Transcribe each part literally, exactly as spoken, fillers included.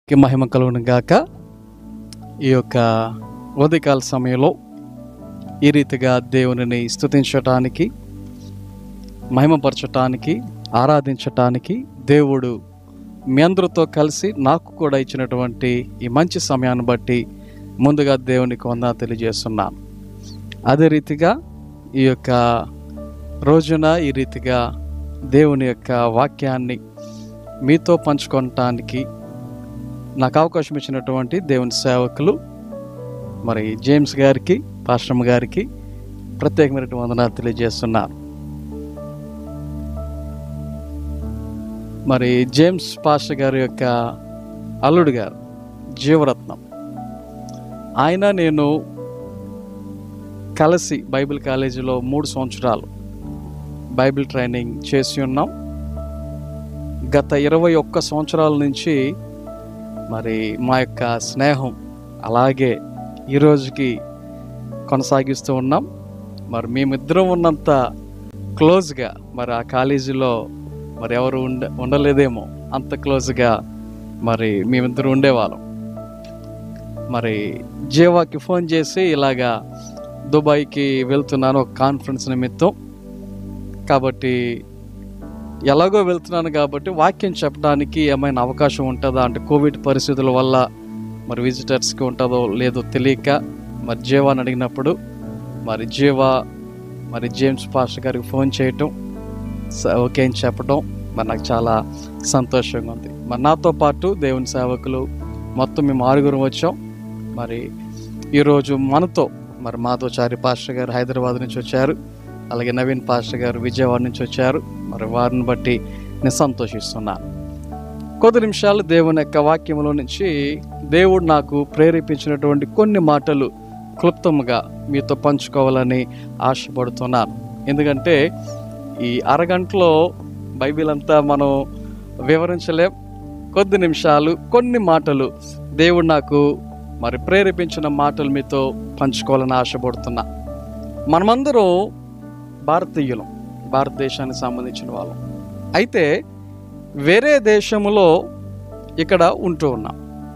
కి మహిమ కలుగును గాక. ఈ యొక్క ఉదయకాల సమయంలో ఈ రీతిగా దేవునిని స్తుతించటానికి, మహిమపరచటానికి, ఆరాధించటానికి దేవుడు మీ అందరితో కలిసి నాకు కూడా ఇచ్చినటువంటి ఈ మంచి సమయాన్ని బట్టి ముందుగా దేవునికి వందనాలు తెలియజేస్తున్నాను. అదే రీతిగా ఈ యొక్క రోజున ఈ రీతిగా దేవుని యొక్క వాక్యాన్ని మీతో పంచుకోవటానికి నాకు అవకాశం ఇచ్చినటువంటి దేవుని సేవకులు మరి జేమ్స్ గారికి, పాస్టర్ గారికి ప్రత్యేకమైన వందనాలు తెలియజేస్తున్నారు. మరి జేమ్స్ పాస్టర్ గారి యొక్క అల్లుడు గారు జీవరత్నం, ఆయన నేను కలిసి బైబిల్ కాలేజీలో మూడు సంవత్సరాలు బైబిల్ ట్రైనింగ్ చేసి ఉన్నాం. గత ఇరవై ఒక్క సంవత్సరాల నుంచి మరి మా యొక్క స్నేహం అలాగే ఈరోజుకి కొనసాగిస్తూ ఉన్నాం. మరి మేమిద్దరం ఉన్నంత క్లోజ్గా మరి ఆ కాలేజీలో మరి ఎవరు ఉండ ఉండలేదేమో అంత క్లోజ్గా మరి మేమిద్దరు ఉండేవాళ్ళం. మరి జీవాకి ఫోన్ చేసి ఇలాగా దుబాయ్కి వెళ్తున్నాను ఒక కాన్ఫరెన్స్ నిమిత్తం, కాబట్టి ఎలాగో వెళ్తున్నాను కాబట్టి వాక్యం చెప్పడానికి ఏమైనా అవకాశం ఉంటుందా అంటే కోవిడ్ పరిస్థితుల వల్ల మరి విజిటర్స్కి ఉంటుందో లేదో తెలియక మరి జీవాని అడిగినప్పుడు మరి జీవా మరి జేమ్స్ పాస్టర్ గారికి ఫోన్ చేయటం, ఓకే అని చెప్పడం మరి నాకు చాలా సంతోషంగా ఉంది. మరి నాతో పాటు దేవుని సేవకులు మొత్తం మేము ఆరుగురు వచ్చాం. మరి ఈరోజు మనతో మరి మాధవచారి పాస్టర్ గారు హైదరాబాద్ నుంచి వచ్చారు, అలాగే నవీన్ పాస్టర్ గారు విజయవాడ నుంచి వచ్చారు. మరి వారిని బట్టి నేను సంతోషిస్తున్నాను. కొద్ది నిమిషాలు దేవుని యొక్క వాక్యంలో నుంచి దేవుడు నాకు ప్రేరేపించినటువంటి కొన్ని మాటలు క్లుప్తంగా మీతో పంచుకోవాలని ఆశపడుతున్నాను. ఎందుకంటే ఈ అరగంటలో బైబిల్ అంతా మనం వివరించలేం. కొద్ది నిమిషాలు కొన్ని మాటలు దేవుడు నాకు మరి ప్రేరేపించిన మాటలు మీతో పంచుకోవాలని ఆశపడుతున్నా. మనమందరం భారతీయులం, భారతదేశానికి సంబంధించిన వాళ్ళం. అయితే వేరే దేశంలో ఇక్కడ ఉంటూ ఉన్నాం.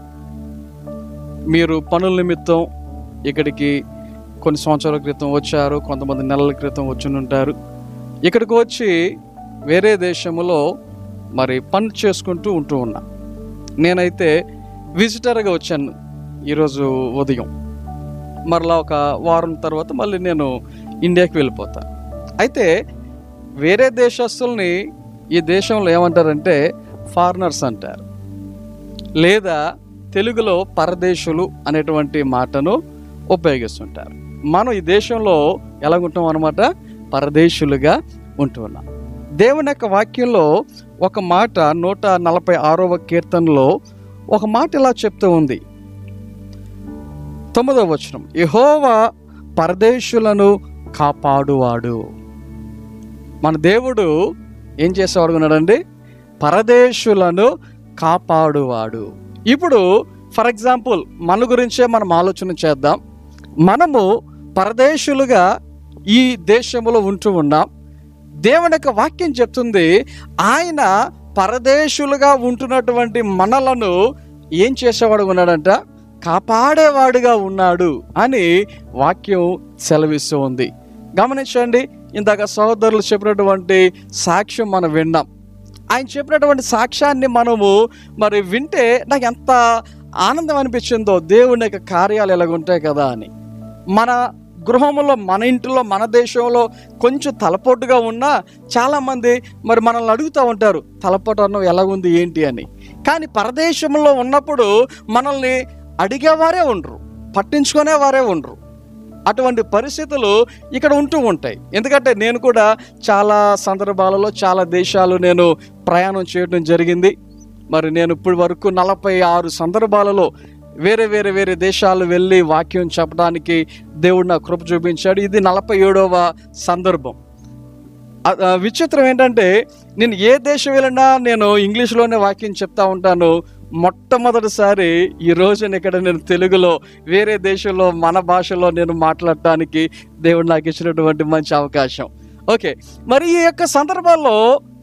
మీరు పనుల నిమిత్తం ఇక్కడికి కొన్ని సంవత్సరాల క్రితం వచ్చారు, కొంతమంది నెలల క్రితం వచ్చి ఉంటారు. ఇక్కడికి వచ్చి వేరే దేశంలో మరి పని చేసుకుంటూ ఉంటూ ఉన్నా. నేనైతే విజిటర్గా వచ్చాను ఈరోజు ఉదయం. మరలా ఒక వారం తర్వాత మళ్ళీ నేను ఇండియాకి వెళ్ళిపోతాను. అయితే వేరే దేశస్తుల్ని ఈ దేశంలో ఏమంటారంటే ఫారినర్స్ అంటారు, లేదా తెలుగులో పరదేశులు అనేటువంటి మాటను ఉపయోగిస్తుంటారు. మనం ఈ దేశంలో ఎలాగుంటాం అన్నమాట, పరదేశులుగా ఉంటున్నాం. దేవుని యొక్క వాక్యంలో ఒక మాట నూట నలభై ఆరవ కీర్తనలో ఒక మాట ఇలా చెప్తూ ఉంది. తొమ్మిదవ వచనం, యెహోవా పరదేశులను కాపాడువాడు. మన దేవుడు ఏం చేసేవాడు ఉన్నాడండి, పరదేశులను కాపాడువాడు. ఇప్పుడు ఫర్ ఎగ్జాంపుల్ మన గురించే మనం ఆలోచన చేద్దాం. మనము పరదేశులుగా ఈ దేశంలో ఉంటూ ఉన్నాం. దేవుని యొక్క వాక్యం చెప్తుంది, ఆయన పరదేశులుగా ఉంటున్నటువంటి మనలను ఏం చేసేవాడు ఉన్నాడంట, కాపాడేవాడుగా ఉన్నాడు అని వాక్యం సెలవిస్తూ ఉంది. గమనించండి, ఇందాక సహోదరులు చెప్పినటువంటి సాక్ష్యం మనం విన్నాం. ఆయన చెప్పినటువంటి సాక్ష్యాన్ని మనము మరి వింటే నాకు ఎంత ఆనందం అనిపించిందో, దేవుని యొక్క కార్యాలు ఎలాగుంటాయి కదా అని. మన గృహంలో, మన ఇంటిలో, మన దేశంలో కొంచెం తలపోటుగా ఉన్నా చాలామంది మరి మనల్ని అడుగుతూ ఉంటారు, తలపోటు అన్నం ఎలాగుంది ఏంటి అని. కానీ పరదేశంలో ఉన్నప్పుడు మనల్ని అడిగేవారే ఉండరు, పట్టించుకునేవారే ఉండరు. అటువంటి పరిస్థితులు ఇక్కడ ఉంటూ ఉంటాయి. ఎందుకంటే నేను కూడా చాలా సందర్భాలలో చాలా దేశాలు నేను ప్రయాణం చేయడం జరిగింది. మరి నేను ఇప్పటి వరకు నలభై ఆరు సందర్భాలలో వేరే వేరే వేరే దేశాలు వెళ్ళి వాక్యం చెప్పడానికి దేవుడు నాకు కృప చూపించాడు. ఇది నలభై ఏడవ సందర్భం. విచిత్రం ఏంటంటే నేను ఏ దేశం వెళ్ళినా నేను ఇంగ్లీష్లోనే వాక్యం చెప్తా ఉంటాను. మొట్టమొదటిసారి ఈ రోజున ఇక్కడ నేను తెలుగులో వేరే దేశంలో మన భాషలో నేను మాట్లాడటానికి దేవుడు నాకు ఇచ్చినటువంటి మంచి అవకాశం. ఓకే, మరి ఈ యొక్క సందర్భాల్లో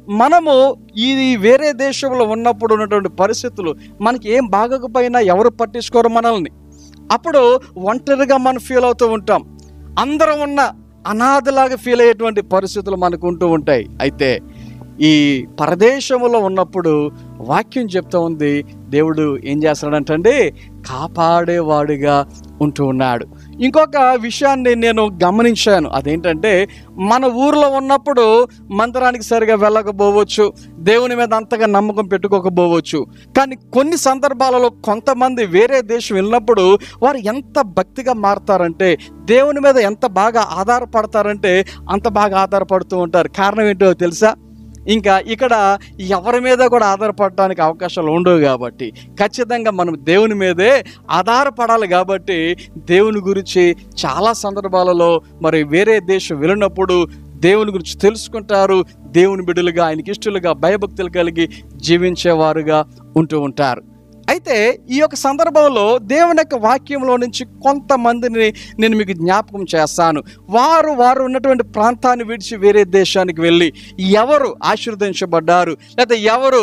మనము ఈ వేరే దేశంలో ఉన్నప్పుడు ఉన్నటువంటి పరిస్థితులు మనకి ఏం బాగోకపోయినా ఎవరు పట్టించుకోరు మనల్ని. అప్పుడు ఒంటరిగా మనం ఫీల్ అవుతూ ఉంటాం. అందరం ఉన్న అనాథలాగా ఫీల్ అయ్యేటువంటి పరిస్థితులు మనకు ఉంటూ ఉంటాయి. అయితే ఈ పరదేశంలో ఉన్నప్పుడు వాక్యం చెప్తా ఉంది, దేవుడు ఏం చేస్తాడంటండి, కాపాడేవాడుగా ఉంటూ ఉన్నాడు. ఇంకొక విషయాన్ని నేను గమనించాను. అదేంటంటే, మన ఊర్లో ఉన్నప్పుడు మందిరానికి సరిగా వెళ్ళకపోవచ్చు, దేవుని మీద అంతగా నమ్మకం పెట్టుకోకపోవచ్చు. కానీ కొన్ని సందర్భాలలో కొంతమంది వేరే దేశం వెళ్ళినప్పుడు వారు ఎంత భక్తిగా మారుతారంటే, దేవుని మీద ఎంత బాగా ఆధారపడతారంటే అంత బాగా ఆధారపడుతూ ఉంటారు. కారణం ఏంటో తెలుసా? ఇంకా ఇక్కడ ఎవరి మీద కూడా ఆధారపడడానికి అవకాశాలు ఉండవు కాబట్టి ఖచ్చితంగా మనం దేవుని మీదే ఆధారపడాలి. కాబట్టి దేవుని గురించి చాలా సందర్భాలలో మరి వేరే దేశం వెళ్ళినప్పుడు దేవుని గురించి తెలుసుకుంటారు. దేవుని బిడ్డలుగా, ఆయనకి ఇష్టలుగా, భయభక్తులు కలిగి జీవించేవారుగా ఉంటూ ఉంటారు. అయితే ఈ యొక్క సందర్భంలో దేవుని యొక్క వాక్యంలో నుంచి కొంతమందిని నేను మీకు జ్ఞాపకం చేస్తాను. వారు వారు ఉన్నటువంటి ప్రాంతాన్ని విడిచి వేరే దేశానికి వెళ్ళి ఎవరు ఆశీర్వదించబడ్డారు, లేదా ఎవరు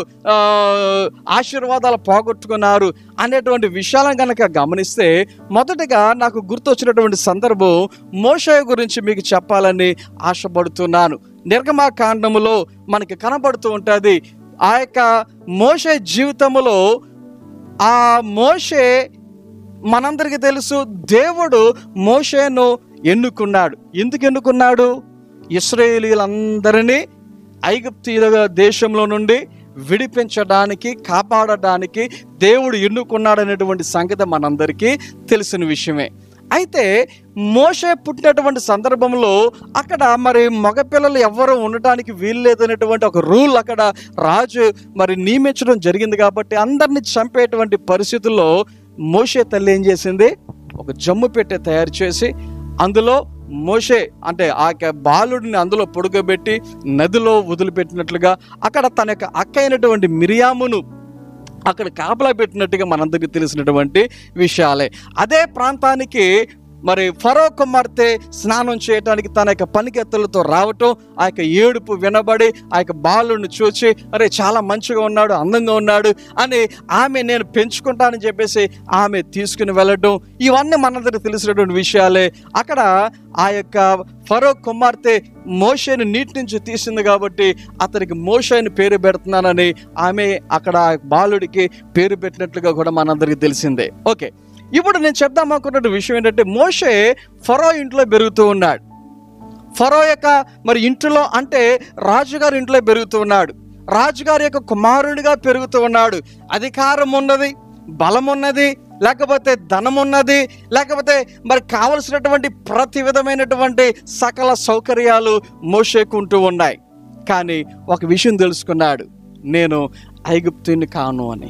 ఆశీర్వాదాలు పోగొట్టుకున్నారు అనేటువంటి విషయాలను కనుక గమనిస్తే, మొదటగా నాకు గుర్తొచ్చినటువంటి సందర్భం మోషే గురించి మీకు చెప్పాలని ఆశపడుతున్నాను. నిర్గమకాండములో మనకి కనబడుతూ ఉంటుంది. ఆ యొక్క మోషే జీవితంలో ఆ మోషే, మనందరికీ తెలుసు, దేవుడు మోషేను ఎన్నుకున్నాడు. ఎందుకు ఎన్నుకున్నాడు? ఇశ్రాయేలీయులందరినీ ఐగుప్తీయుల దేశంలో నుండి విడిపించడానికి, కాపాడడానికి దేవుడు ఎన్నుకున్నాడు అనేటువంటి సంగతి మనందరికీ తెలిసిన విషయమే. అయితే మోషే పుట్టినటువంటి సందర్భంలో అక్కడ మరి మగపిల్లలు ఎవరు ఉండటానికి వీల్లేదనేటువంటి ఒక రూల్ అక్కడ రాజు మరి నియమించడం జరిగింది. కాబట్టి అందరినీ చంపేటువంటి పరిస్థితుల్లో మోషే తల్లి ఏం చేసింది, ఒక జమ్ము పెట్టె తయారు చేసి అందులో మోషే అంటే ఆ యొక్క బాలుడిని అందులో పొడుగబెట్టి నదిలో వదిలిపెట్టినట్లుగా అక్కడ తన యొక్క అక్క అయినటువంటి మిరియామును అక్కడ కాపలా పెట్టినట్టుగా మనందరికీ తెలిసినటువంటి విషయాలే. అదే ప్రాంతానికి మరి ఫరో కుమార్తె స్నానం చేయడానికి తన యొక్క పనికెత్తలతో రావటం, ఆ యొక్క ఏడుపు వినబడి ఆ యొక్క బాలుడిని చూచి అరే చాలా మంచిగా ఉన్నాడు, అందంగా ఉన్నాడు అని ఆమె నేను పెంచుకుంటానని చెప్పేసి ఆమె తీసుకుని వెళ్ళటం, ఇవన్నీ మనందరికీ తెలిసినటువంటి విషయాలే. అక్కడ ఆ యొక్క ఫరో కుమార్తె మోషేని నీటి నుంచి తీసింది కాబట్టి అతనికి మోషేని పేరు పెడుతున్నానని ఆమె అక్కడ బాలుడికి పేరు పెట్టినట్లుగా కూడా మనందరికీ తెలిసిందే. ఓకే, ఇప్పుడు నేను చెప్దాం అనుకున్న విషయం ఏంటంటే, మోషే ఫరో ఇంట్లో పెరుగుతూ ఉన్నాడు. ఫరో యొక్క మరి ఇంట్లో అంటే రాజుగారి ఇంట్లో పెరుగుతూ ఉన్నాడు. రాజుగారి యొక్క కుమారుడిగా పెరుగుతూ ఉన్నాడు. అధికారం ఉన్నది, బలం ఉన్నది, లేకపోతే ధనం ఉన్నది, లేకపోతే మరి కావలసినటువంటి ప్రతి విధమైనటువంటి సకల సౌకర్యాలు మోషేకు ఉంటూ ఉన్నాయి. కానీ ఒక విషయం తెలుసుకున్నాడు, నేను ఐగుప్తుని కాను అని.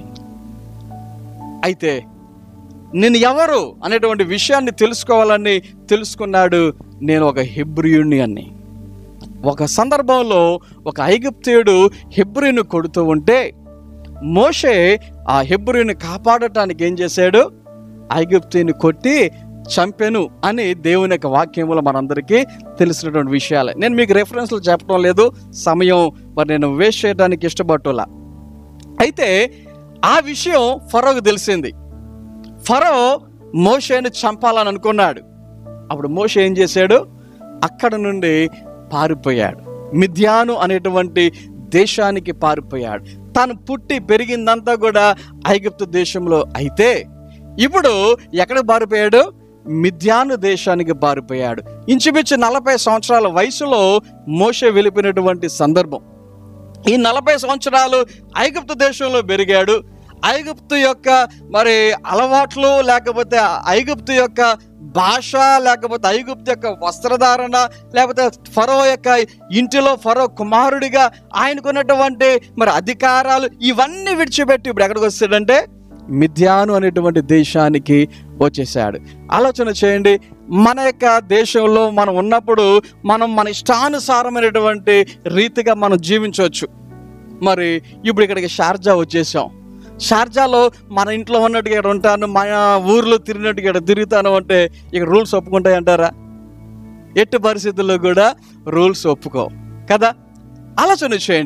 అయితే నేను ఎవరు అనేటువంటి విషయాన్ని తెలుసుకోవాలని తెలుసుకున్నాడు, నేను ఒక హెబ్రీయుణ్ణి అని. ఒక సందర్భంలో ఒక ఐగుప్తీయుడు హెబ్రీని కొడుతూ ఉంటే మోషే ఆ హెబ్రీని కాపాడటానికి ఏం చేశాడు, ఐగుప్తీని కొట్టి చంపెను అని దేవుని యొక్క వాక్యములో మనందరికీ తెలిసినటువంటి విషయాలే. నేను మీకు రెఫరెన్స్లు చెప్పడం లేదు, సమయం మరి నేను వేస్ట్ చేయడానికి ఇష్టపట్టులా. అయితే ఆ విషయం ఫరోకు తెలిసింది. ఫరో మోషేని చంపాలని అనుకున్నాడు. అప్పుడు మోషే ఏం చేశాడు, అక్కడ నుండి పారిపోయాడు. మిద్యాను అనేటువంటి దేశానికి పారిపోయాడు. తాను పుట్టి పెరిగిందంతా కూడా ఐగుప్తు దేశంలో. అయితే ఇప్పుడు ఎక్కడ పారిపోయాడు, మిద్యాను దేశానికి పారిపోయాడు. ఇంచుమించు నలభై సంవత్సరాల వయసులో మోషే వెళ్ళిపోయినటువంటి సందర్భం. ఈ నలభై సంవత్సరాలు ఐగుప్తు దేశంలో పెరిగాడు. ఐగుప్తు యొక్క మరి అలవాట్లు, లేకపోతే ఐగుప్తు యొక్క భాష, లేకపోతే ఐగుప్తు యొక్క వస్త్రధారణ, లేకపోతే ఫరో యొక్క ఇంటిలో ఫరో కుమారుడిగా ఆయనకున్నటువంటి మరి అధికారాలు, ఇవన్నీ విడిచిపెట్టి ఇప్పుడు ఎక్కడికి వస్తాడంటే మిద్యాను అనేటువంటి దేశానికి వచ్చేసాడు. ఆలోచన చేయండి, మన యొక్క దేశంలో మనం ఉన్నప్పుడు మనం మన ఇష్టానుసారమైనటువంటి రీతిగా మనం జీవించవచ్చు. మరి ఇప్పుడు ఇక్కడికి షార్జా వచ్చేసాం. షార్జాలో మన ఇంట్లో ఉన్నట్టుగా ఇక్కడ ఉంటాను, మన ఊర్లో తిరిగినట్టుగా ఇక్కడ తిరుగుతాను అంటే ఇక్కడ రూల్స్ ఒప్పుకుంటాయి అంటారా? ఎట్టి పరిస్థితుల్లో కూడా రూల్స్ ఒప్పుకో కదా. ఆలోచన చేయండి,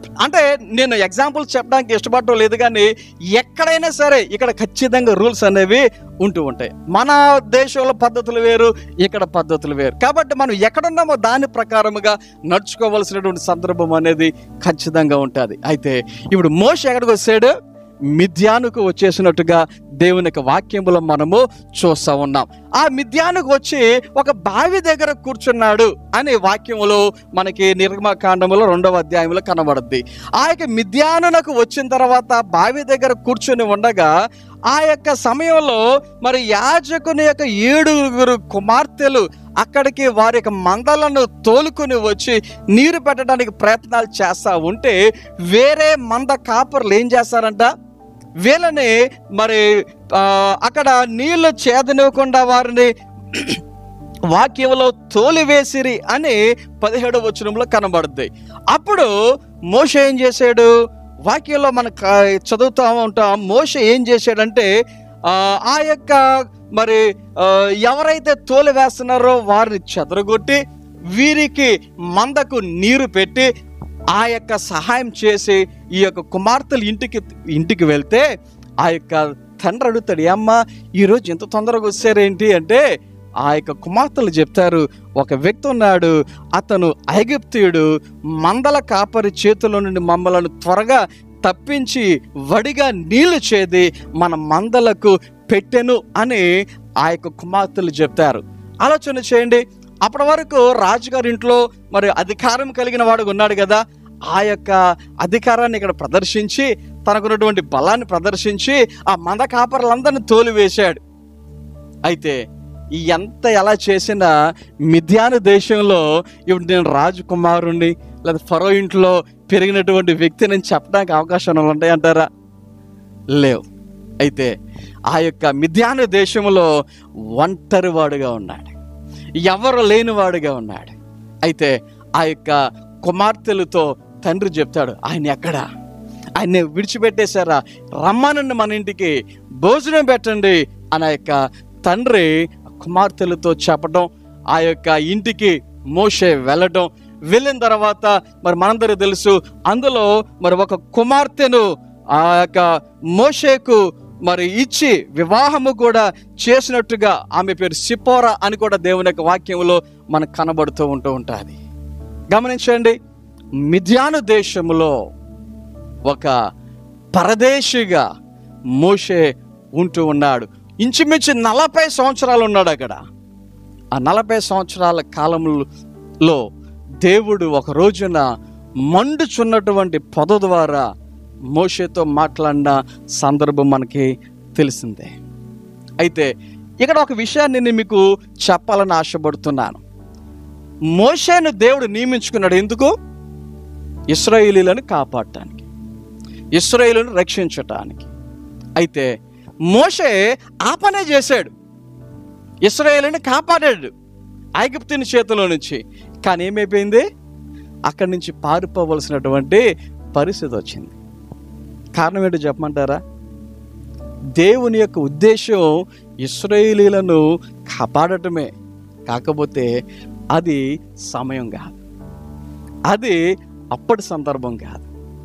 అంటే నేను ఎగ్జాంపుల్స్ చెప్పడానికి ఇష్టపడటం లేదు, కానీ ఎక్కడైనా సరే ఇక్కడ ఖచ్చితంగా రూల్స్ అనేవి ఉంటూ ఉంటాయి. మన దేశంలో పద్ధతులు వేరు, ఇక్కడ పద్ధతులు వేరు. కాబట్టి మనం ఎక్కడున్నామో దాని ప్రకారముగా నడుచుకోవాల్సినటువంటి సందర్భం అనేది ఖచ్చితంగా ఉంటుంది. అయితే ఇప్పుడు మోషే ఎక్కడికి వచ్చాడు? మిద్యానుకు వచ్చేసినట్టుగా దేవుని యొక్క వాక్యములో మనము చూస్తూ ఉన్నాం. ఆ మిద్యానుకు వచ్చి ఒక బావి దగ్గర కూర్చున్నాడు అనే వాక్యములో మనకి నిర్గమకాండములో రెండవ అధ్యాయంలో కనబడుద్ది. ఆ యొక్క మిద్యానునకు వచ్చిన తర్వాత బావి దగ్గర కూర్చొని ఉండగా ఆ యొక్క సమయంలో మరి యాజకుని యొక్క ఏడుగురు కుమార్తెలు అక్కడికి వారి యొక్క మందలను తోలుకొని వచ్చి నీరు పెట్టడానికి ప్రయత్నాలు చేస్తూ ఉంటే వేరే మంద కాపర్లు ఏం చేస్తారంట? వీళ్ళని మరి అక్కడ నీళ్లు చేదనివ్వకుండా వారిని వాక్యంలో తోలివేసిరి అని పదిహేడవ వచనంలో కనబడుద్ది. అప్పుడు మోషే ఏం చేశాడు? వాక్యంలో మనం చదువుతూ ఉంటాం. మోషే ఏం చేశాడంటే ఆ యొక్క మరి ఎవరైతే తోలి వేస్తున్నారో వారిని చెదరగొట్టి వీరికి మందకు నీరు పెట్టి ఆ యొక్క సహాయం చేసి ఈ యొక్క కుమార్తెలు ఇంటికి ఇంటికి వెళ్తే ఆ యొక్క తండ్రి అడుగుతాడు, ఏమ్మా ఈరోజు ఎంత తొందరగా వచ్చారేంటి అంటే ఆ యొక్క కుమార్తెలు చెప్తారు, ఒక వ్యక్తి ఉన్నాడు, అతను ఐగుప్తీయుడు, మందల కాపరి చేతిలో నుండి మమ్మలను త్వరగా తప్పించి వడిగా నీళ్లు చేది మన మందలకు పెట్టెను అని ఆ యొక్క కుమార్తెలు చెప్తారు. ఆలోచన చేయండి. అప్పటి వరకు రాజుగారి ఇంట్లో మరి అధికారం కలిగిన వాడు ఉన్నాడు కదా, ఆ యొక్క అధికారాన్ని ఇక్కడ ప్రదర్శించి తనకున్నటువంటి బలాన్ని ప్రదర్శించి ఆ మంద కాపరులందరినీ తోలివేశాడు. అయితే ఎంత ఎలా చేసినా మిద్యాను దేశంలో ఇప్పుడు నేను రాజకుమారుణ్ణి లేదా ఫరో ఇంట్లో పెరిగినటువంటి వ్యక్తిని చెప్పడానికి అవకాశాలు ఉంటాయంటారా? లేవు. అయితే ఆ యొక్క మిద్యాను దేశంలో ఒంటరి వాడుగా ఉన్నాడు, ఎవరు లేనివాడుగా ఉన్నాడు. అయితే ఆ యొక్క కుమార్తెలతో తండ్రి చెప్తాడు, ఆయన ఎక్కడా? ఆయన్ని విడిచిపెట్టేశారా? రమ్మనండి, మన ఇంటికి భోజనం పెట్టండి అని ఆ యొక్క తండ్రి కుమార్తెలతో చెప్పడం, ఆ యొక్క ఇంటికి మోషే వెళ్ళడం. వెళ్ళిన తర్వాత మరి మనందరికీ తెలుసు, అందులో మరి ఒక కుమార్తెను ఆ యొక్క మోషేకు మరి ఇచ్చి వివాహము కూడా చేసినట్టుగా ఆమె పేరు సిపోరా అని కూడా దేవుని యొక్క వాక్యంలో మనకు కనబడుతూ ఉంటూ ఉంటుంది. గమనించండి, మిద్యాను దేశంలో ఒక పరదేశిగా మోషే ఉంటూ ఉన్నాడు. ఇంచుమించు నలభై సంవత్సరాలు ఉన్నాడు అక్కడ. ఆ నలభై సంవత్సరాల కాలంలో దేవుడు ఒక రోజున మండుచున్నటువంటి పొద ద్వారా మోషేతో మాట్లాడిన సందర్భం మనకి తెలిసిందే. అయితే ఇక్కడ ఒక విషయాన్ని నేను మీకు చెప్పాలని ఆశపడుతున్నాను. మోషేను దేవుడు నియమించుకున్నాడు ఎందుకు? ఇశ్రాయేలీలను కాపాడటానికి, ఇశ్రాయేలును రక్షించటానికి. అయితే మోషే ఆ పనే చేశాడు, ఇశ్రాయేలుని కాపాడాడు ఐగుప్తుని చేతిలో నుంచి. కానీ ఏమైపోయింది? అక్కడి నుంచి పారిపోవలసినటువంటి పరిస్థితి వచ్చింది. కారణం ఏంటో చెప్పమంటారా? దేవుని యొక్క ఉద్దేశం ఇశ్రాయేలీలను కాపాడటమే, కాకపోతే అది సమయం కాదు, అది అప్పటి సందర్భం కాదు.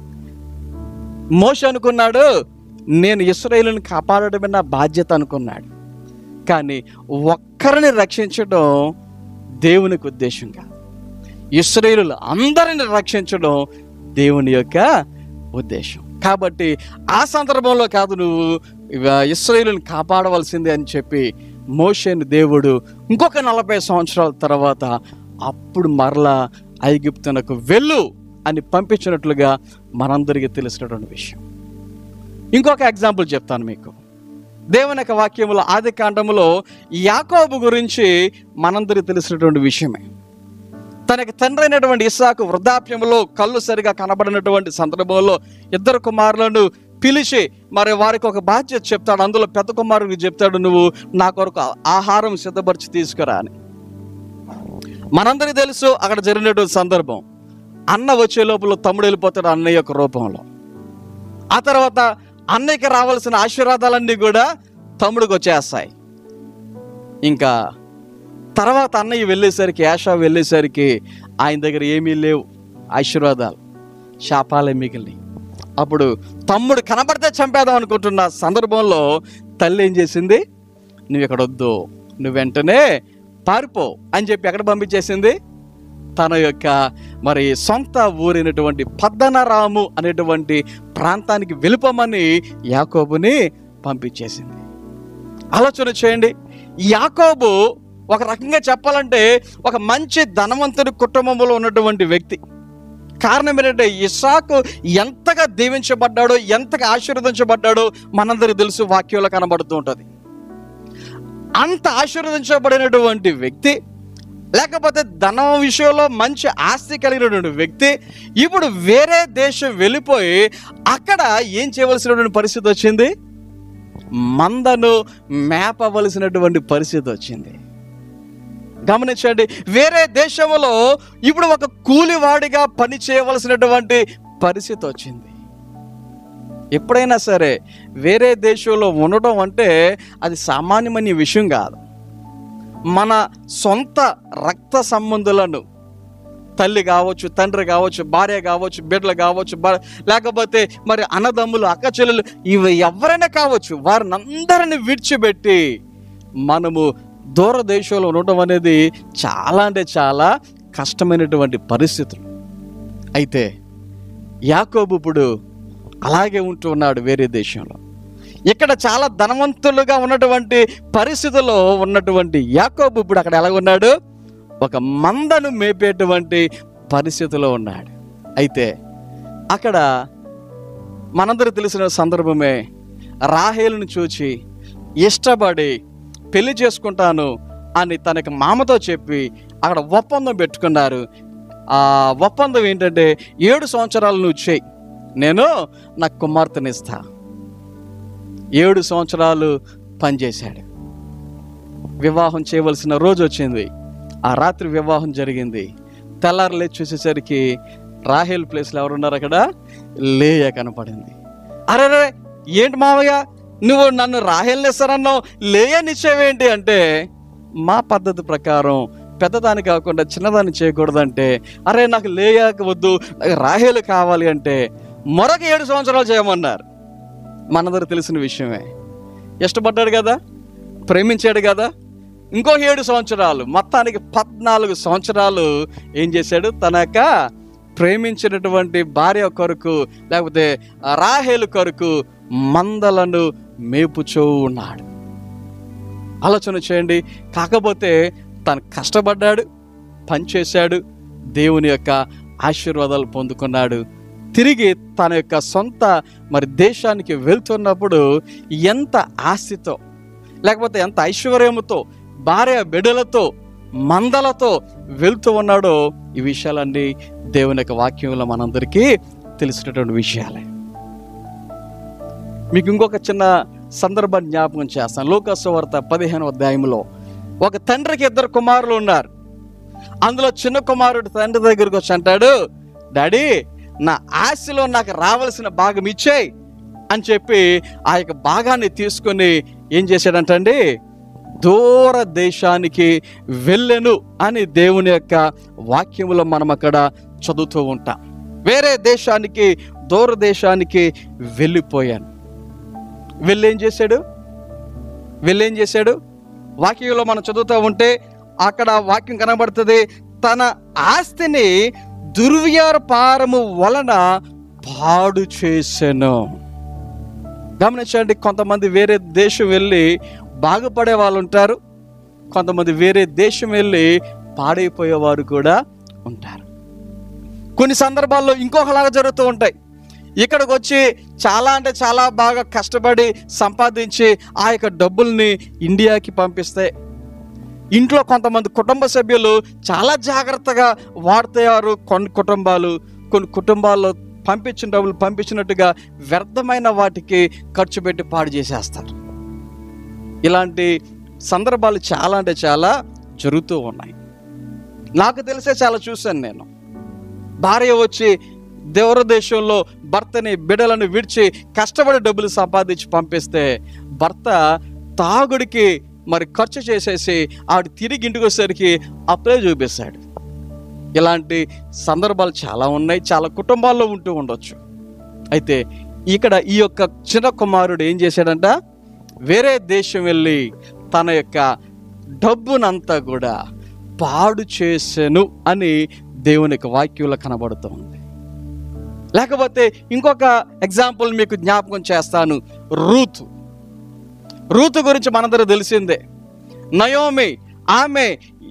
మోషే అనుకున్నాడు నేను ఇశ్రాయేలుని కాపాడటమే నా బాధ్యత అనుకున్నాడు. కానీ ఒక్కరిని రక్షించడం దేవునికి ఉద్దేశం కాదు, ఇశ్రాయేలు అందరిని రక్షించడం దేవుని యొక్క ఉద్దేశం. కాబట్టి ఆ సందర్భంలో కాదు నువ్వు ఇశ్రాయేలుని కాపాడవలసిందే అని చెప్పి మోషేని దేవుడు ఇంకొక నలభై సంవత్సరాల తర్వాత అప్పుడు మరలా ఐగుప్తునకు వెళ్ళు అని పంపించినట్లుగా మనందరికీ తెలిసినటువంటి విషయం. ఇంకొక ఎగ్జాంపుల్ చెప్తాను మీకు. దేవుని యొక్క వాక్యములో ఆది కాండములో యాకోబు గురించి మనందరికీ తెలిసినటువంటి విషయమే. తనకి తండ్రి అయినటువంటి ఇస్సాకు వృద్ధాప్యంలో కళ్ళు సరిగా కనబడినటువంటి సందర్భంలో ఇద్దరు కుమారులను పిలిచి మరి వారికి ఒక బాధ్యత చెప్తాడు. అందులో పెద్ద కుమారుడికి చెప్తాడు, నువ్వు నా కొరకు ఆహారం సిద్ధపరిచి తీసుకురా అని. మనందరికీ తెలుసు అక్కడ జరిగినటువంటి సందర్భం. అన్న వచ్చే లోపల తమ్ముడు వెళ్ళిపోతాడు అన్నయ్య యొక్క రూపంలో. ఆ తర్వాత అన్నయ్యకి రావాల్సిన ఆశీర్వాదాలన్నీ కూడా తమ్ముడికి వచ్చేస్తాయి. ఇంకా తర్వాత అన్నయ్య వెళ్ళేసరికి, యాషా వెళ్ళేసరికి ఆయన దగ్గర ఏమీ లేవు ఆశీర్వాదాలు. శాపాలే మిగిలినాయి. అప్పుడు తమ్ముడు కనబడితే చంపేద్దాం అనుకుంటున్న సందర్భంలో తల్లి ఏం చేసింది? నువ్వు ఇక్కడ వద్దు, నువ్వు వెంటనే పారిపో అని చెప్పి ఎక్కడ పంపించేసింది? తన యొక్క మరి సొంత ఊరైనటువంటి పద్దనరాము అనేటువంటి ప్రాంతానికి వెళ్ళిపోమని యాకోబుని పంపించేసింది. ఆలోచన చేయండి. యాకోబు ఒక రకంగా చెప్పాలంటే ఒక మంచి ధనవంతుడి కుటుంబంలో ఉన్నటువంటి వ్యక్తి. కారణం ఏంటంటే ఇస్సాకు ఎంతగా దీవించబడ్డాడో, ఎంతగా ఆశీర్వదించబడ్డాడో మనందరికీ తెలుసు, వాక్యంలో కనబడుతూ ఉంటుంది. అంత ఆశీర్వదించబడినటువంటి వ్యక్తి, లేకపోతే ధనం విషయంలో మంచి ఆస్తి కలిగినటువంటి వ్యక్తి ఇప్పుడు వేరే దేశం వెళ్ళిపోయి అక్కడ ఏం చేయవలసినటువంటి పరిస్థితి వచ్చింది? మందను మేపవలసినటువంటి పరిస్థితి వచ్చింది. గమనించండి, వేరే దేశంలో ఇప్పుడు ఒక కూలివాడిగా పని చేయవలసినటువంటి పరిస్థితి వచ్చింది. ఎప్పుడైనా సరే వేరే దేశంలో ఉండడం అంటే అది సామాన్యమైన విషయం కాదు. మన సొంత రక్త సంబంధులను, తల్లి కావచ్చు, తండ్రి కావచ్చు, భార్య కావచ్చు, బిడ్డలు కావచ్చు, లేకపోతే మరి అన్నదమ్ములు, అక్క చెల్లెలు, ఇవి ఎవరైనా కావచ్చు, వారిని అందరిని విడిచిపెట్టి మనము దూర దేశంలో ఉండటం అనేది చాలా అంటే చాలా కష్టమైనటువంటి పరిస్థితులు. అయితే యాకోబు ఇప్పుడు అలాగే ఉంటూ ఉన్నాడు వేరే దేశంలో. ఇక్కడ చాలా ధనవంతులుగా ఉన్నటువంటి పరిస్థితుల్లో ఉన్నటువంటి యాకోబు ఇప్పుడు అక్కడ ఎలా ఉన్నాడు? ఒక మందను మేపేటువంటి పరిస్థితిలో ఉన్నాడు. అయితే అక్కడ మనందరూ తెలిసిన సందర్భమే, రాహేలును చూచి ఇష్టపడి పెళ్లి చేసుకుంటాను అని తనకి మామతో చెప్పి అక్కడ ఒప్పందం పెట్టుకున్నారు. ఆ ఒప్పందం ఏంటంటే, ఏడు సంవత్సరాలు నువ్వు చేయి, నేను నా కుమార్తెనిస్తా. ఏడు సంవత్సరాలు పనిచేశాడు. వివాహం చేయవలసిన రోజు వచ్చింది. ఆ రాత్రి వివాహం జరిగింది. తెల్లారు లేచి చూసేసరికి రాహేల్ ప్లేస్లో ఎవరున్నారు? అక్కడ లేయా కనపడింది. అరే రే ఏంటి మావయ్య, నువ్వు నన్ను రాహేల్ని ఇస్తారన్నావు, లేయనిచ్చేవేంటి అంటే, మా పద్ధతి ప్రకారం పెద్దదాన్ని కాకుండా చిన్నదాన్ని చేయకూడదంటే, అరే నాకు లేయాక వద్దు, నాకు రాహేలు కావాలి అంటే మరొక ఏడు సంవత్సరాలు చేయమన్నారు. మనందరూ తెలిసిన విషయమే. ఇష్టపడ్డాడు కదా, ప్రేమించాడు కదా, ఇంకో ఏడు సంవత్సరాలు, మొత్తానికి పద్నాలుగు సంవత్సరాలు ఏం చేశాడు? తన యొక్క ప్రేమించినటువంటి భార్య కొరకు, లేకపోతే రాహేలు కొరకు మందలను మేపుచూ ఉన్నాడు. ఆలోచన చేయండి. కాకపోతే తను కష్టపడ్డాడు, పనిచేశాడు, దేవుని యొక్క ఆశీర్వాదాలు పొందుకున్నాడు. తిరిగి తన యొక్క సొంత మరి దేశానికి వెళ్తున్నప్పుడు ఎంత ఆస్తితో, లేకపోతే ఎంత ఐశ్వర్యముతో, భార్య బిడ్డలతో, మందలతో వెళ్తూ ఉన్నాడో ఈ విషయాలన్నీ దేవుని యొక్క వాక్యంలో మనందరికీ తెలిసినటువంటి విషయాలే. మీకు ఇంకొక చిన్న సందర్భాన్ని జ్ఞాపకం చేస్తాను. లూకా సువార్త పదిహేనవ అధ్యాయంలో ఒక తండ్రికి ఇద్దరు కుమారులు ఉన్నారు. అందులో చిన్న కుమారుడు తండ్రి దగ్గరికి వచ్చి అంటాడు, డాడీ నా ఆస్తిలో నాకు రావాల్సిన భాగం ఇచ్చేయి అని చెప్పి ఆ యొక్క భాగాన్ని తీసుకొని ఏం చేశాడంటండి, దూర దేశానికి వెళ్ళెను అని దేవుని యొక్క వాక్యములో మనం అక్కడ చదువుతూ ఉంటాం. వేరే దేశానికి, దూర దేశానికి వెళ్ళిపోయాను. వెళ్ళేం చేశాడు? వెళ్ళేం చేశాడు? వాక్యంలో మనం చదువుతూ ఉంటే అక్కడ వాక్యం కనబడుతుంది, తన ఆస్తిని దుర్వ్యాపారము వలన పాడు చేశాను. గమనించండి, కొంతమంది వేరే దేశం వెళ్ళి బాగుపడే వాళ్ళు ఉంటారు, కొంతమంది వేరే దేశం వెళ్ళి పాడైపోయేవారు కూడా ఉంటారు. కొన్ని సందర్భాల్లో ఇంకొకలాగా జరుగుతూ ఉంటాయి. ఇక్కడికి వచ్చి చాలా అంటే చాలా బాగా కష్టపడి సంపాదించి ఆ యొక్క డబ్బుల్ని ఇండియాకి పంపిస్తే, ఇంట్లో కొంతమంది కుటుంబ సభ్యులు చాలా జాగ్రత్తగా వాడుతారు. కొన్ని కుటుంబాలు కొన్ని కుటుంబాల్లో పంపించిన డబ్బులు పంపించినట్టుగా వ్యర్థమైన వాటికి ఖర్చు పెట్టి పాడు చేసేస్తారు. ఇలాంటి సందర్భాలు చాలా అంటే చాలా జరుగుతూ ఉన్నాయి. నాకు తెలిసే చాలా చూశాను నేను. భార్య వచ్చి దూర దేశంలో భర్తని బిడ్డలను విడిచి కష్టపడి డబ్బులు సంపాదించి పంపిస్తే భర్త తాగుడికి మరి ఖర్చు చేసేసి ఆవిడ తిరిగి ఇంటికి వచ్చేసరికి అప్పుడే చూపిస్తాడు. ఇలాంటి సందర్భాలు చాలా ఉన్నాయి, చాలా కుటుంబాల్లో ఉంటూ ఉండొచ్చు. అయితే ఇక్కడ ఈ యొక్క చిన్న కుమారుడు ఏం చేశాడంట, వేరే దేశం వెళ్ళి తన యొక్క డబ్బునంతా కూడా పాడు చేసెను అని దేవుని యొక్క వాక్యంలో కనబడుతుంది. లేకపోతే ఇంకొక ఎగ్జాంపుల్ మీకు జ్ఞాపకం చేస్తాను. రూతు రూతు గురించి మనందరూ తెలిసిందే. నయోమి ఆమె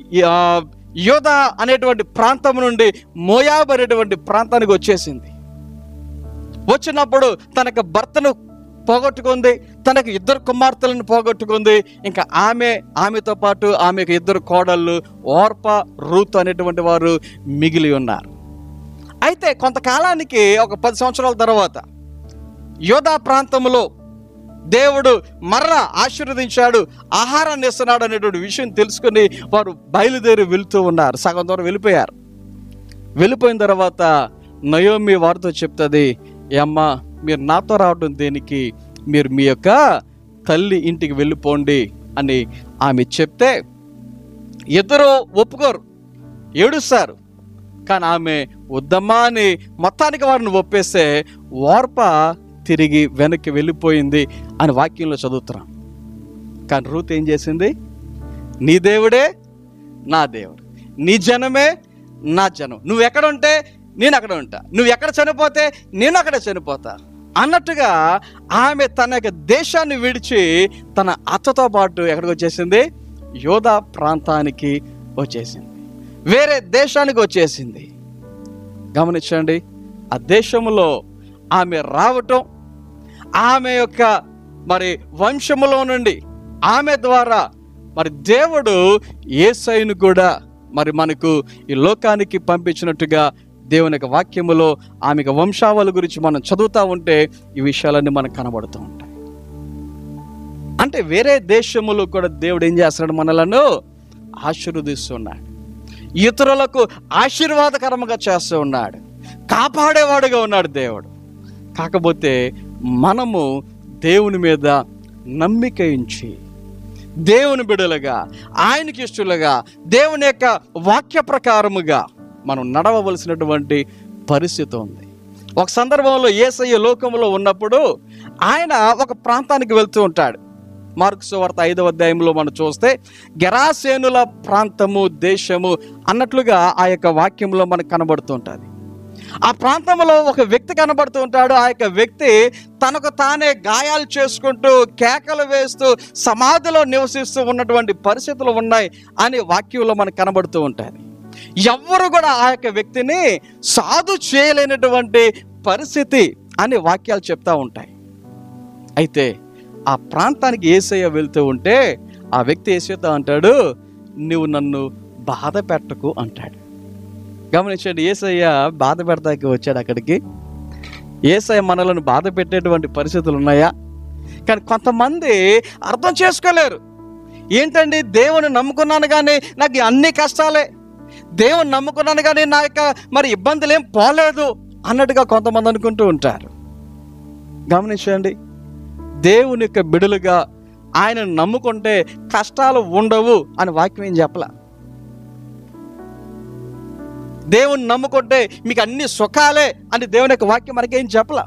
యోధా అనేటువంటి ప్రాంతం నుండి మోయాబు అనేటువంటి ప్రాంతానికి వచ్చేసింది. వచ్చినప్పుడు తనకు భర్తను పోగొట్టుకుంది, తనకు ఇద్దరు కుమార్తెలను పోగొట్టుకుంది. ఇంకా ఆమె ఆమెతో పాటు ఆమెకు ఇద్దరు కోడళ్ళు ఓర్పా, రూతు అనేటువంటి వారు మిగిలి ఉన్నారు. అయితే కొంతకాలానికి ఒక పది సంవత్సరాల తర్వాత యోధా ప్రాంతంలో దేవుడు మరలా ఆశీర్వదించాడు, ఆహారాన్ని ఇస్తున్నాడు అనేటువంటి విషయం తెలుసుకుని వారు బయలుదేరి వెళుతూ ఉన్నారు. సగం దూరం వెళ్ళిపోయారు. వెళ్ళిపోయిన తర్వాత నయోమి వారితో చెప్తుంది, అమ్మ మీరు నాతో రావడం దేనికి, మీరు మీ యొక్క తల్లి ఇంటికి వెళ్ళిపోండి అని ఆమె చెప్తే ఇద్దరు ఒప్పుకోరు, ఏడుస్తారు. కానీ ఆమె వద్దమ్మా అని మొత్తానికి వారిని ఒప్పేస్తే ఓర్ప తిరిగి వెనక్కి వెళ్ళిపోయింది అని వాక్యంలో చదువుతున్నాం. కానీ రూత్ ఏం చేసింది, నీ దేవుడే నా దేవుడు, నీ జనమే నా జనం, నువ్వు ఎక్కడ ఉంటే నేను అక్కడ ఉంటా, నువ్వు ఎక్కడ చనిపోతే నేను అక్కడ చనిపోతా అన్నట్టుగా ఆమె తన యొక్క దేశాన్ని విడిచి తన అత్తతో పాటు ఎక్కడికి వచ్చేసింది, యోధా ప్రాంతానికి వచ్చేసింది, వేరే దేశానికి వచ్చేసింది. గమనించండి, ఆ దేశంలో ఆమె రావటం, ఆమె యొక్క మరి వంశములో నుండి ఆమె ద్వారా మరి దేవుడు యేసయ్యను కూడా మరి మనకు ఈ లోకానికి పంపించినట్టుగా దేవుని యొక్క వాక్యములో ఆమె వంశావళి గురించి మనం చదువుతూ ఉంటే ఈ విషయాలన్నీ మనకు కనబడుతూ ఉంటాయి. అంటే వేరే దేశములో కూడా దేవుడు ఏం చేస్తున్నాడు, మనలను ఆశీర్వదిస్తున్నాడు, ఇతరులకు ఆశీర్వాదకరంగా చేస్తూ ఉన్నాడు, కాపాడేవాడుగా ఉన్నాడు దేవుడు. కాకపోతే మనము దేవుని మీద నమ్మిక ఉంచి దేవుని బిడ్డలుగా, ఆయనకి ఇష్టలుగా, దేవుని యొక్క వాక్య ప్రకారముగా మనం నడవవలసినటువంటి పరిస్థితి ఉంది. ఒక సందర్భంలో యేసయ్య లోకంలో ఉన్నప్పుడు ఆయన ఒక ప్రాంతానికి వెళ్తూ ఉంటాడు. మార్కు సువార్త ఐదవ అధ్యాయంలో మనం చూస్తే గెరాసేనుల ప్రాంతము, దేశము అన్నట్లుగా ఆ యొక్క వాక్యంలో మనకు కనబడుతూ ఉంటుంది. ఆ ప్రాంతంలో ఒక వ్యక్తి కనబడుతూ ఉంటాడు. ఆ యొక్క వ్యక్తి తనకు తానే గాయాలు చేసుకుంటూ కేకలు వేస్తూ సమాధిలో నివసిస్తూ ఉన్నటువంటి పరిస్థితులు ఉన్నాయి అని వాక్యంలో మనకు కనబడుతూ ఉంటుంది. ఎవ్వరు కూడా ఆ యొక్క వ్యక్తిని సాధు చేయలేనటువంటి పరిస్థితి అని వాక్యాలు చెప్తా ఉంటాయి. అయితే ఆ ప్రాంతానికి యేసయ్య వెళ్తూ ఉంటే ఆ వ్యక్తి యేసయ్యతో అంటాడు, నువ్వు నన్ను బాధ పెట్టకు అంటాడు. గమనించండి, యేసయ్య బాధ పెడతాకి వచ్చాడు అక్కడికి. యేసయ్య మనలను బాధ పెట్టేటువంటి పరిస్థితులు ఉన్నాయా? కానీ కొంతమంది అర్థం చేసుకోలేరు. ఏంటండి, దేవుని నమ్ముకున్నాను కానీ నాకు అన్ని కష్టాలే, దేవుని నమ్ముకున్నాను కానీ నా యొక్క మరి ఇబ్బందులు ఏం పోలేదు అన్నట్టుగా కొంతమంది అనుకుంటూ ఉంటారు. గమనించండి, దేవుని యొక్క బిడులుగా ఆయనను నమ్ముకుంటే కష్టాలు ఉండవు అని వాక్యం ఏం చెప్పలా. దేవుని నమ్ముకుంటే మీకు అన్ని సుఖాలే అని దేవుని యొక్క వాక్యం మనకేం చెప్పలా.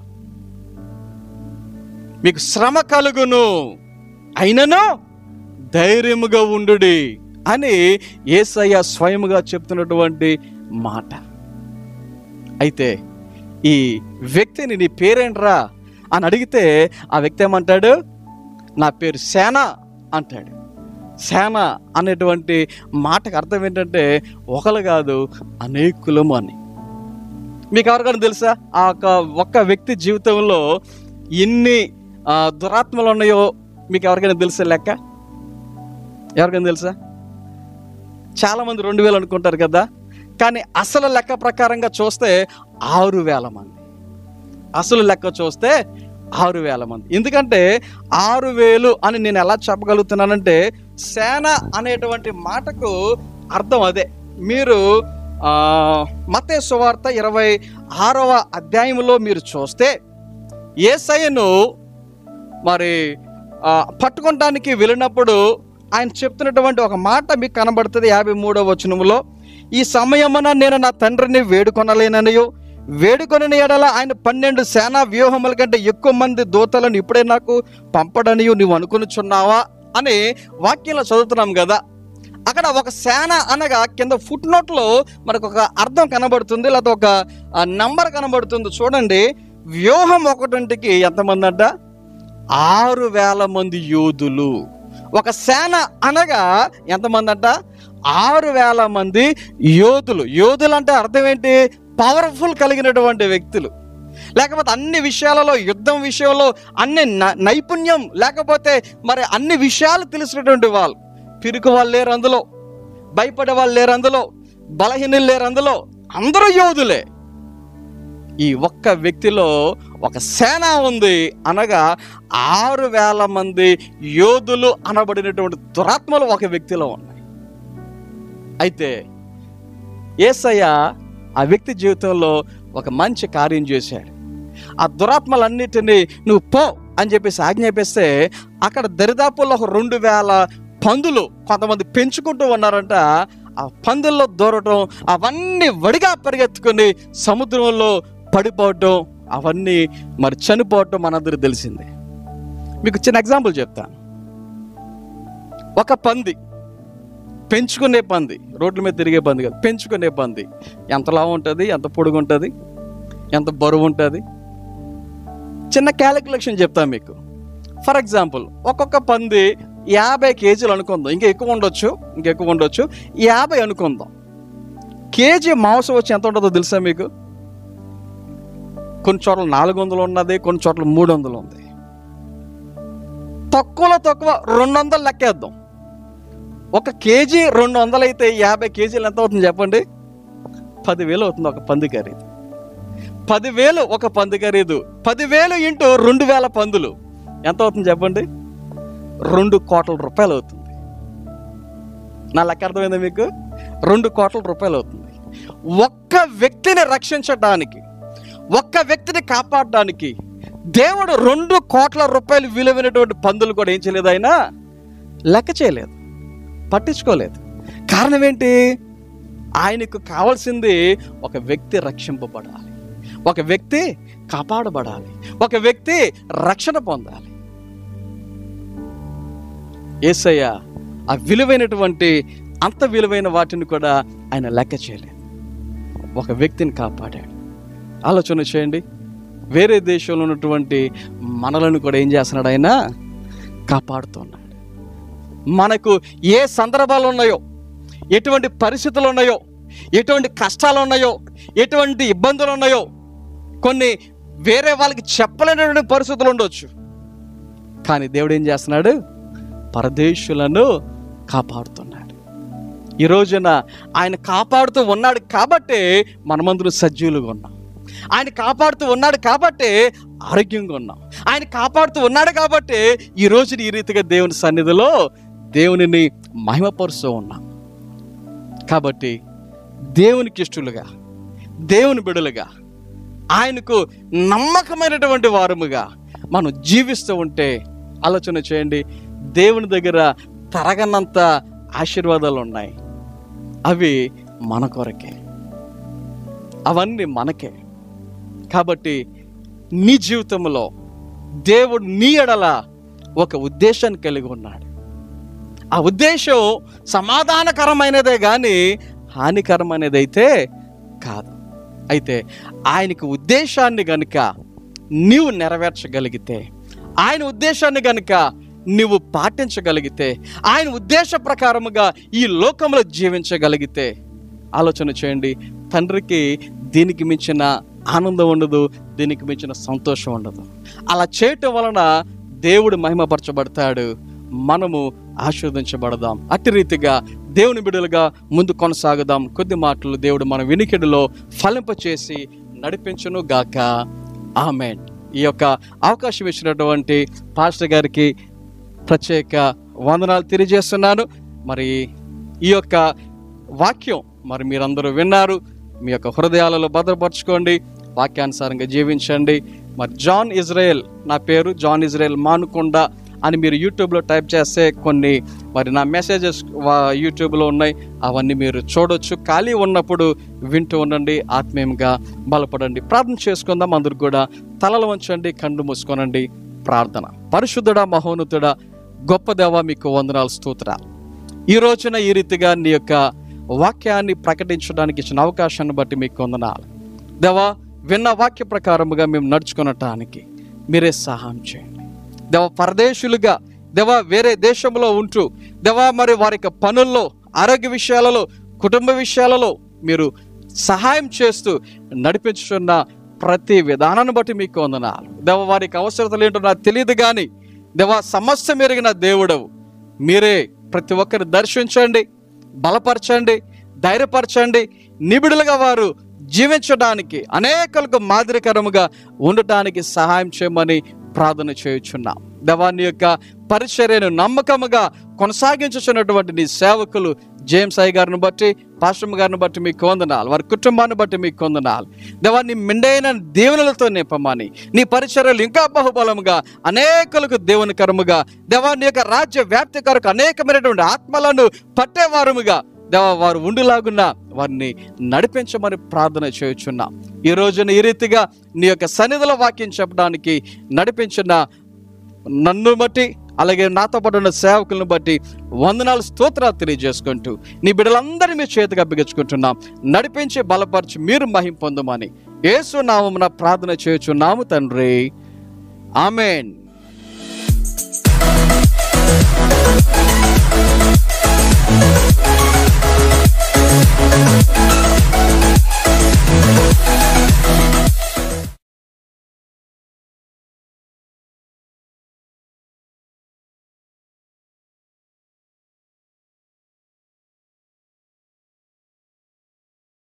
మీకు శ్రమ కలుగును అయినను ధైర్యముగా ఉండుడి అని యేసయ్య స్వయముగా చెప్తున్నటువంటి మాట. అయితే ఈ వ్యక్తిని నీ పేరేంట్రా అని అడిగితే ఆ వ్యక్తి ఏమంటాడు, నా పేరు సేన అంటాడు. సేన అనేటువంటి మాటకు అర్థం ఏంటంటే ఒకరు కాదు అనేకులము అని. మీకు ఎవరికైనా తెలుసా ఆ ఒక్క వ్యక్తి జీవితంలో ఎన్ని దురాత్మలు ఉన్నాయో మీకు ఎవరికైనా తెలుసా లెక్క? ఎవరికైనా తెలుసా? చాలామంది రెండు వేలు అనుకుంటారు కదా, కానీ అసలు లెక్క ప్రకారంగా చూస్తే ఆరు వేల మంది. అసలు లెక్క చూస్తే ఆరు వేల మంది. ఎందుకంటే ఆరు వేలు అని నేను ఎలా చెప్పగలుగుతున్నానంటే సేన అనేటువంటి మాటకు అర్థం అదే. మీరు మత్తయి సువార్త ఇరవై ఆరవ అధ్యాయంలో మీరు చూస్తే యేసయ్యను మరి పట్టుకోవడానికి వెళ్ళినప్పుడు ఆయన చెప్తున్నటువంటి ఒక మాట మీకు కనబడుతుంది. యాభై మూడవ వచనములో ఈ సమయమున నేను నా తండ్రిని వేడుకొనలేననియో, వేడుకొనిన ఎడల ఆయన పన్నెండు సేనా వ్యూహముల కంటే ఎక్కువ మంది దూతలను ఇప్పుడే నాకు పంపడనియో నువ్వు అనుకొనిచున్నావా అని వాక్యంలో చదువుతున్నాం కదా. అక్కడ ఒక సేన అనగా కింద ఫుట్ నోట్లో మనకు ఒక అర్థం కనబడుతుంది, లేదా ఒక నంబర్ కనబడుతుంది. చూడండి, వ్యూహం ఒకటింటికి ఎంతమంది అంట? ఆరు వేల మంది యోధులు. ఒక సేన అనగా ఎంతమంది అంట? ఆరు వేల మంది యోధులు. యోధులు అంటే అర్థం ఏంటి? పవర్ఫుల్ కలిగినటువంటి వ్యక్తులు, లేకపోతే అన్ని విషయాలలో, యుద్ధం విషయంలో అన్ని నైపుణ్యం, లేకపోతే మరి అన్ని విషయాలు తెలిసినటువంటి వాళ్ళు. పిరికి వాళ్ళు లేరు అందులో, భయపడే వాళ్ళు లేరు అందులో, బలహీనులు లేరు అందులో, అందరూ యోధులే. ఈ ఒక్క వ్యక్తిలో ఒక సేన ఉంది అనగా ఆరు వేల మంది యోధులు అనబడినటువంటి దురాత్మలు ఒక వ్యక్తిలో ఉన్నాయి. అయితే యేసయ్య ఆ వ్యక్తి జీవితంలో ఒక మంచి కార్యం చేశాడు. ఆ దురాత్మలన్నిటినీ నువ్వు పో అని చెప్పేసి ఆజ్ఞాపిస్తే అక్కడ దరిదాపుల్లో ఒక రెండు వేల పందులు కొంతమంది పెంచుకుంటూ ఉన్నారంట. ఆ పందుల్లో దూరటం, అవన్నీ వడిగా పరిగెత్తుకొని సముద్రంలో పడిపోవటం, అవన్నీ మరి చనిపోవటం మనందరూ తెలిసిందే. మీకు చిన్న ఎగ్జాంపుల్ చెప్తాను. ఒక పంది, పెంచుకునే పంది, రోడ్ల మీద తిరిగే పంది కాదు, పెంచుకునే పంది ఎంత లావు ఉంటుంది, ఎంత పొడుగు ఉంటుంది, ఎంత బరువు ఉంటుంది? చిన్న క్యాలిక్యులేషన్ చెప్తాను మీకు. ఫర్ ఎగ్జాంపుల్, ఒక్కొక్క పంది యాభై కేజీలు అనుకుందాం, ఇంకా ఎక్కువ ఉండొచ్చు, ఇంకెక్కువ ఉండొచ్చు, యాభై అనుకుందాం. కేజీ మాంసం వచ్చి ఎంత ఉంటుందో తెలుసా మీకు? కొన్ని చోట్ల నాలుగు వందలు ఉన్నది, కొన్ని చోట్ల మూడు వందలు ఉంది. తక్కువలో తక్కువ రెండు వందలు లెక్కేద్దాం. ఒక కేజీ రెండు వందలు అయితే యాభై కేజీలు ఎంత అవుతుంది చెప్పండి? పదివేలు అవుతుంది ఒక పంది ఖరీదు. పదివేలు ఒక పంది ఖరీదు. పదివేలు ఇంటూ రెండు వేల పందులు ఎంత అవుతుంది చెప్పండి? రెండు కోట్ల రూపాయలు అవుతుంది. నా లెక్క అర్థమైందా మీకు? రెండు కోట్ల రూపాయలు అవుతుంది. ఒక్క వ్యక్తిని రక్షించడానికి, ఒక్క వ్యక్తిని కాపాడడానికి దేవుడు రెండు కోట్ల రూపాయలు విలువైనటువంటి పందులు కూడా ఏం చేయలేదు, ఆయన లెక్క చేయలేదు, పట్టించుకోలేదు. కారణం ఏంటి? ఆయనకు కావాల్సింది ఒక వ్యక్తి రక్షింపబడాలి, ఒక వ్యక్తి కాపాడబడాలి, ఒక వ్యక్తి రక్షణ పొందాలి. యేసయ్య ఆ విలువైనటువంటి, అంత విలువైన వాటిని కూడా ఆయన లెక్క చేయలేదు, ఒక వ్యక్తిని కాపాడాడు. ఆలోచన చేయండి. వేరే దేశంలో ఉన్నటువంటి మనలను కూడా ఏం చేస్తున్నాడు? ఆయన కాపాడుతున్నాడు. మనకు ఏ సందర్భాలు ఉన్నాయో, ఎటువంటి పరిస్థితులు ఉన్నాయో, ఎటువంటి కష్టాలు ఉన్నాయో, ఎటువంటి ఇబ్బందులు ఉన్నాయో, కొన్ని వేరే వాళ్ళకి చెప్పలేనటువంటి పరిస్థితులు ఉండొచ్చు. కానీ దేవుడు ఏం చేస్తున్నాడు? పరదేశులను కాపాడుతున్నాడు. ఈ రోజున ఆయన కాపాడుతూ ఉన్నాడు కాబట్టి మనమందరం సజీవులుగా ఉన్నాం. ఆయన కాపాడుతూ ఉన్నాడు కాబట్టి ఆరోగ్యంగా ఉన్నాం. ఆయన కాపాడుతూ ఉన్నాడు కాబట్టి ఈ రోజున ఈ రీతిగా దేవుని సన్నిధిలో దేవునిని మహిమపరుస్తూ ఉన్నాం. కాబట్టి దేవునికి ఇష్టలుగా, దేవుని బిడ్డలుగా, ఆయనకు నమ్మకమైనటువంటి వారముగా మనం జీవిస్తూ ఉంటే ఆలోచన చేయండి, దేవుని దగ్గర తరగనంత ఆశీర్వాదాలు ఉన్నాయి. అవి మన కొరకే, అవన్నీ మనకే. కాబట్టి నీ జీవితంలో దేవుడు నీ ఎడల ఒక ఉద్దేశాన్ని కలిగి ఉన్నాడు. ఆ ఉద్దేశం సమాధానకరమైనదే కానీ హానికరమైనది అయితే కాదు. అయితే ఆయనకు ఉద్దేశాన్ని గనుక నీవు నెరవేర్చగలిగితే, ఆయన ఉద్దేశాన్ని గనుక నువ్వు పాటించగలిగితే, ఆయన ఉద్దేశ ప్రకారముగా ఈ లోకంలో జీవించగలిగితే, ఆలోచన చేయండి, తండ్రికి దీనికి మించిన ఆనందం ఉండదు, దీనికి మించిన సంతోషం ఉండదు. అలా చేయటం వలన దేవుడు మహిమపరచబడతాడు, మనము ఆశీర్వదించబడదాం. అట్టి రీతిగా దేవుని బిడ్డలుగా ముందు కొనసాగుదాం. కొద్ది మాటలు దేవుడు మన వినికిడిలో ఫలింపచేసి నడిపించును గాక. ఆమేన్. ఈ యొక్క అవకాశం ఇచ్చినటువంటి పాస్టర్ గారికి ప్రత్యేక వందనాలు తెలియజేస్తున్నాను. మరి ఈ యొక్క వాక్యం మరి మీరందరూ విన్నారు, మీ యొక్క హృదయాలలో భద్రపరచుకోండి, వాక్యానుసారంగా జీవించండి. మరి జాన్ ఇజ్రాయెల్, నా పేరు జాన్ ఇజ్రాయెల్ మానుకొండ అని మీరు యూట్యూబ్లో టైప్ చేస్తే కొన్ని మరి నా మెసేజెస్ యూట్యూబ్లో ఉన్నాయి, అవన్నీ మీరు చూడొచ్చు. ఖాళీ ఉన్నప్పుడు వింటూ ఉండండి, ఆత్మీయంగా బలపడండి. ప్రార్థన చేసుకుందాం. అందరూ కూడా తలలు వంచండి, కళ్ళు మూసుకోనండి. ప్రార్థన. పరిశుద్ధుడా, మహోన్నతుడా, గొప్ప దేవా, మీకు వందనాలు, స్తోత్రాలు. ఈ రోజున ఈ రీతిగా నీ యొక్క వాక్యాన్ని ప్రకటించడానికి ఇచ్చిన అవకాశాన్ని బట్టి మీకు వందనాలు దేవా. విన్న వాక్య ప్రకారముగా మేము నడుచుకునటానికి మీరే సహాయం చేయండి దేవా. పరదేశులుగా దేవా, వేరే దేశంలో ఉంటూ దేవా, మరి వారి యొక్క పనుల్లో, ఆరోగ్య విషయాలలో, కుటుంబ విషయాలలో మీరు సహాయం చేస్తూ నడిపించుతున్న ప్రతి విధానాన్ని బట్టి మీకు వందనాలు దేవా. వారికి అవసరతలు ఏంటో నాకు తెలియదు కానీ దేవా, సమస్య మెరిగిన దేవుడవు మీరే. ప్రతి ఒక్కరిని దర్శించండి, బలపరచండి, ధైర్యపరచండి. నిబిడులుగా వారు జీవించడానికి, అనేకులకు మాదిరికరముగా ఉండటానికి సహాయం చేయమని ప్రార్థన చేయుచున్నాం దేవా. నీ యొక్క పరిచర్యను నమ్మకముగా కొనసాగించుచున్నటువంటి నీ సేవకులు జేమ్స్ అయ్య గారిని బట్టి, పాస్టర్ గారిని బట్టి మీకు వందనాలు. వారి కుటుంబాన్ని బట్టి మీకు వందనాలు దేవా. నీ మెండైన దీవెనలతో నింపమని, నీ పరిచర్యలు ఇంకా బహుబలముగా అనేకులకు దేవునికరముగా దేవా, నీ యొక్క రాజ్య వ్యాప్తి కొరకు అనేకమైనటువంటి ఆత్మలను పట్టేవారముగా దేవా వారు ఉండులాగున్న వారిని నడిపించమని ప్రార్థన చేయుచున్నాం. ఈ రోజున ఈ రీతిగా నీ యొక్క సన్నిధిలో వాక్యం చెప్పడానికి నడిపించిన నన్ను బట్టి, అలాగే నాతో పాటు ఉన్న సేవకులను బట్టి వందనాలు, స్తోత్రాలు తెలియజేసుకుంటూ నీ బిడ్డలందరినీ మీ చేతికి అప్పగించుకుంటున్నాం. నడిపించి బలపరిచి మీరు మహిమ పొందమని యేసు నామమున ప్రార్థన చేయుచున్నాము తండ్రి. ఆమేన్.